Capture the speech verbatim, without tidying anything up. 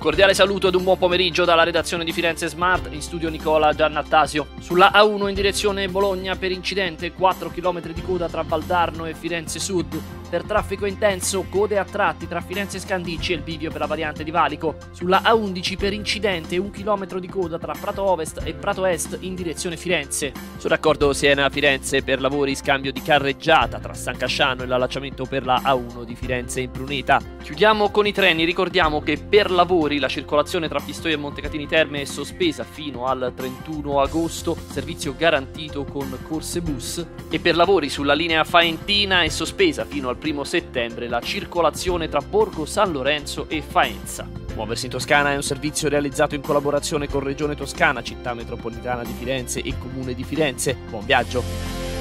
cordiale saluto ed un buon pomeriggio dalla redazione di Firenze Smart, in studio Nicola Giannattasio. Sulla A uno in direzione Bologna per incidente, quattro chilometri di coda tra Valdarno e Firenze Sud. Per traffico intenso, code a tratti tra Firenze Scandicci e il bivio per la variante di Valico. Sulla A undici per incidente, un chilometro di coda tra Prato Ovest e Prato Est in direzione Firenze. Sul raccordo Siena-Firenze per lavori scambio di carreggiata tra San Casciano e l'allacciamento per la A uno di Firenze in Pruneta. Chiudiamo con i treni, ricordiamo che per lavori la circolazione tra Pistoia e Montecatini Terme è sospesa fino al trentuno agosto, servizio garantito con corse bus, e per lavori sulla linea Faentina è sospesa fino al primo settembre la circolazione tra Borgo San Lorenzo e Faenza. Muoversi in Toscana è un servizio realizzato in collaborazione con Regione Toscana, Città Metropolitana di Firenze e Comune di Firenze. Buon viaggio!